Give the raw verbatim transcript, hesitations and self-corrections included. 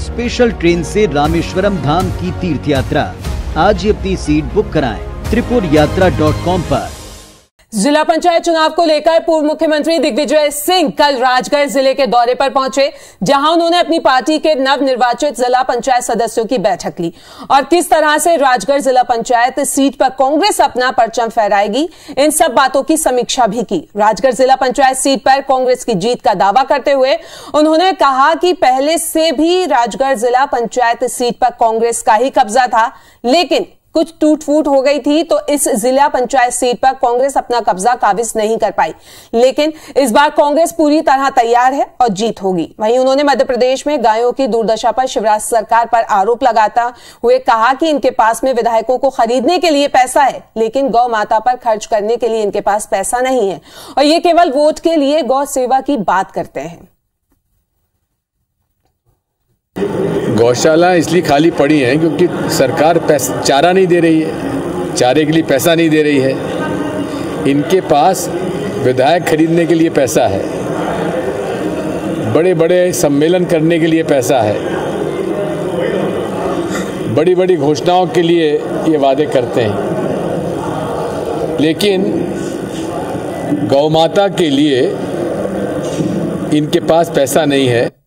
Special train से रामेश्वरम धाम की तीर्थ यात्रा। आज ही अपनी सीट बुक कराएं त्रिपुर यात्रा डॉट कॉम पर। जिला पंचायत चुनाव को लेकर पूर्व मुख्यमंत्री दिग्विजय सिंह कल राजगढ़ जिले के दौरे पर पहुंचे, जहां उन्होंने अपनी पार्टी के नवनिर्वाचित जिला पंचायत सदस्यों की बैठक ली और किस तरह से राजगढ़ जिला पंचायत सीट पर कांग्रेस अपना परचम फहराएगी, इन सब बातों की समीक्षा भी की। राजगढ़ जिला पंचायत सीट पर कांग्रेस की जीत का दावा करते हुए उन्होंने कहा कि पहले से भी राजगढ़ जिला पंचायत सीट पर कांग्रेस का ही कब्जा था, लेकिन कुछ टूट फूट हो गई थी तो इस जिला पंचायत सीट पर कांग्रेस अपना कब्जा काबिज नहीं कर पाई, लेकिन इस बार कांग्रेस पूरी तरह तैयार है और जीत होगी। वहीं उन्होंने मध्य प्रदेश में गायों की दुर्दशा पर शिवराज सरकार पर आरोप लगाता हुए कहा कि इनके पास में विधायकों को खरीदने के लिए पैसा है, लेकिन गौ माता पर खर्च करने के लिए इनके पास पैसा नहीं है और ये केवल वोट के लिए गौ सेवा की बात करते हैं। गौशाला इसलिए खाली पड़ी हैं क्योंकि सरकार पैसा चारा नहीं दे रही है, चारे के लिए पैसा नहीं दे रही है। इनके पास विधायक खरीदने के लिए पैसा है, बड़े बड़े सम्मेलन करने के लिए पैसा है, बड़ी बड़ी घोषणाओं के लिए ये वादे करते हैं, लेकिन गौ माता के लिए इनके पास पैसा नहीं है।